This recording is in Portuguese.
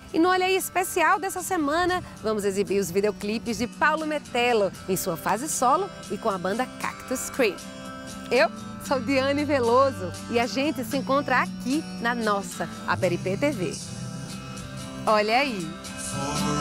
E no Olha Aí especial dessa semana, vamos exibir os videoclipes de Paulo Metelo em sua fase solo e com a banda Cactus Cream. Eu sou Diane Veloso e a gente se encontra aqui na nossa APRP TV. Olha aí!